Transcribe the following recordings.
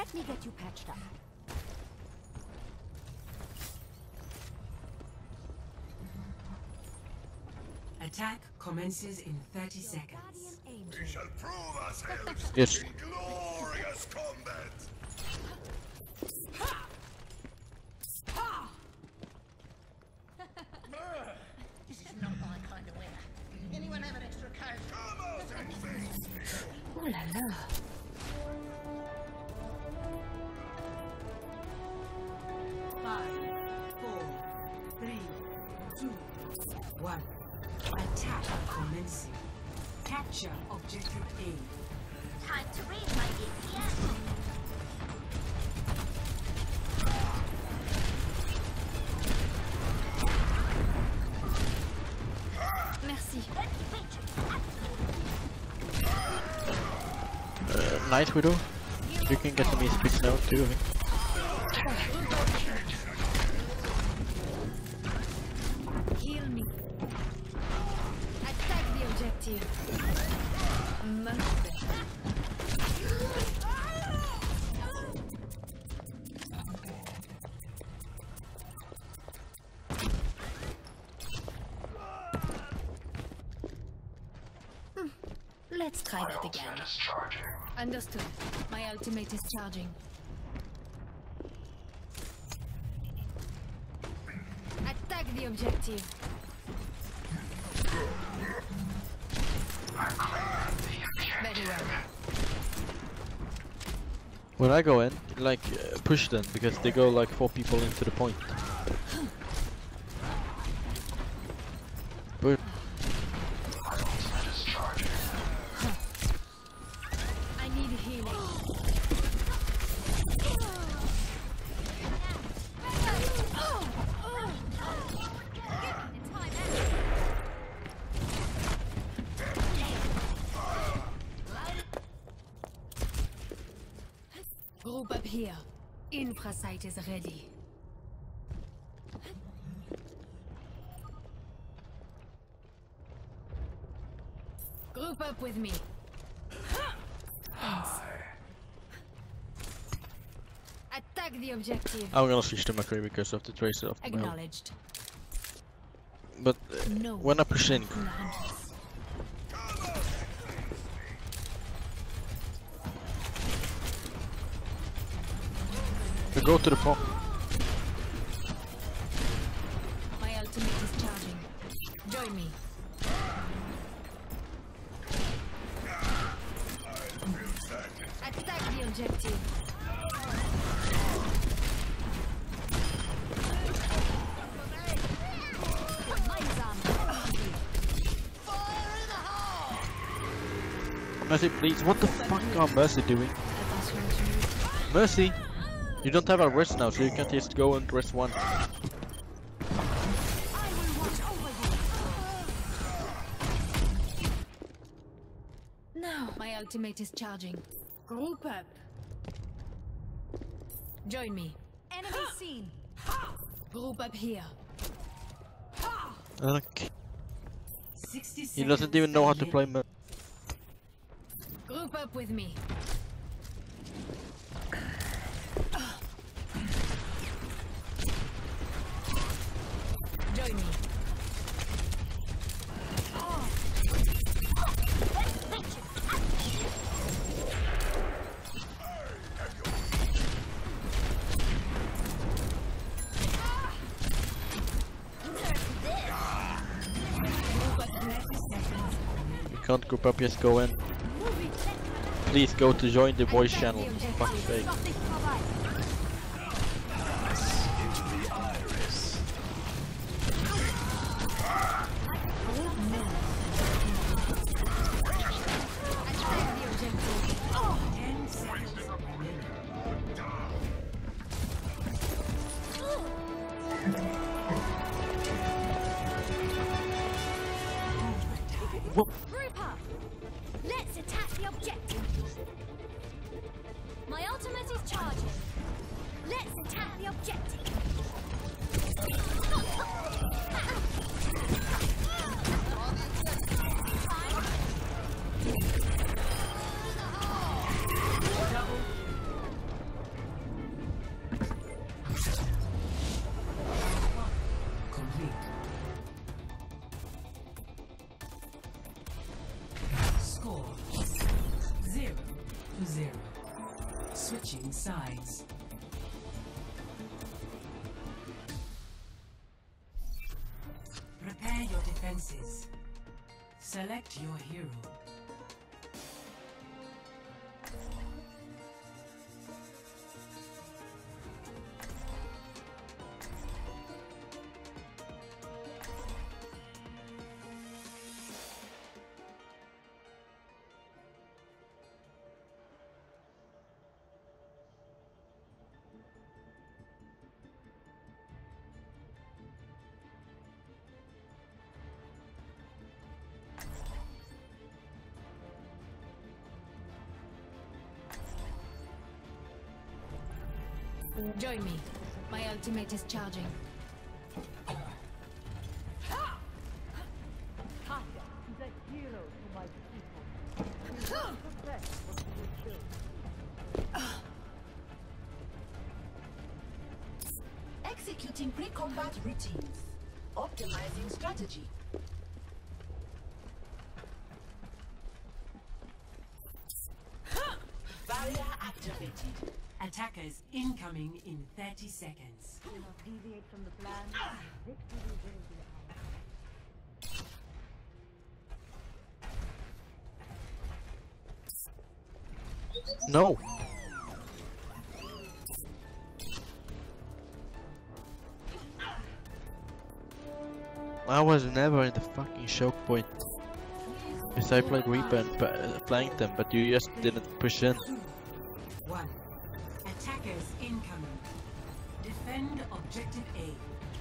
Let me get you patched up. Attack commences in 30 seconds. We shall prove ourselves Yes. in glorious combat. This is not my kind of weather. Anyone have an extra coat? Come out and face me. Oh la la. Five, 4, 3, 2, 1. Attack commencing. Capture objective A. Time to read my EPS. Merci. Nice Widow. You can get some speeds now too, I think. Heal me. Attack the objective. Much better. Let's try that again. Understood. My ultimate is charging. Attack the objective. Very well. When I go in, like push them because they go like 4 people into the point. Push. I need healing. Group up here. Infrasite is ready. Group up with me. Thanks. Attack the objective. I'm gonna switch to McCree because of the tracer of my own. Acknowledged. But No. when I push in, we go to the pop. My ultimate is charging. Join me. Attack the objective. Mercy, please. What the fuck are Mercy doing? Mercy, you don't have a rest now, so you can't just go and rest one. Now my ultimate is charging. Group up. Join me. Enemy seen. Group up here. Okay. 60 seconds. He doesn't even know how to play Mercy. Group up with me. Join me. You can't group up, just go in. Please go to join the voice channel, for fuck's sake. Whoa. Group up. Let's attack the objective. My ultimate is charging. Let's attack the objective. to 0. Switching sides. Prepare your defenses. Select your hero. Join me. My ultimate is charging. Executing pre-combat routines. Optimizing strategy. Barrier activated. Attackers incoming in 30 seconds. Do not deviate from the plan. Victory will be ours. No! I was never in the fucking choke point. Because I played Reaper and flanked them, but you just didn't push in. 1. Attackers incoming. Defend objective A.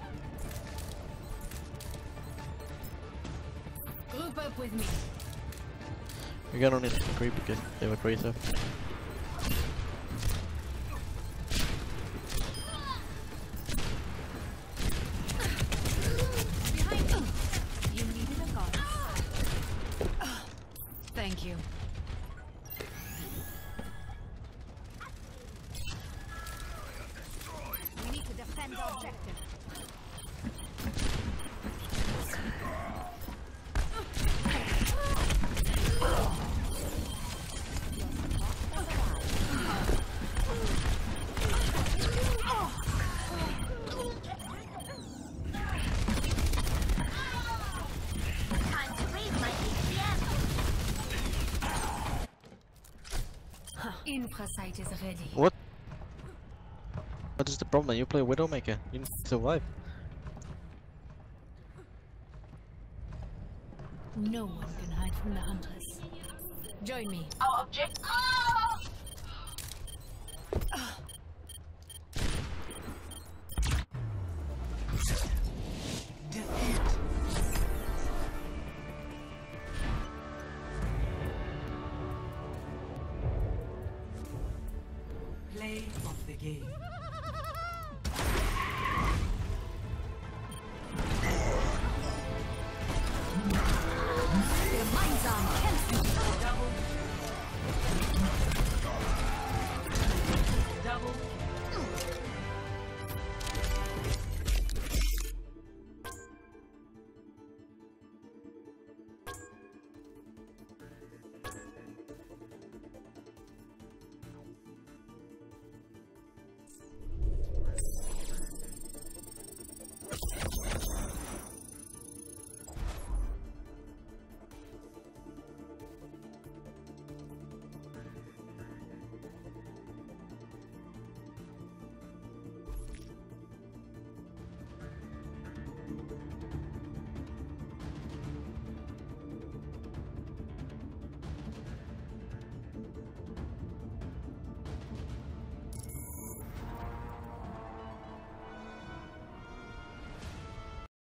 Group up with me. We're gonna need to creep because they were crazy. Behind you. You needed a god. Thank you. We need to defend the objective. Time to raise my ATM. Infrasight is ready. What? What is the problem? You play Widowmaker. You need to survive. No one can hide from the hunters. Join me. Our object. Defeat. Play of the game. Your mind's on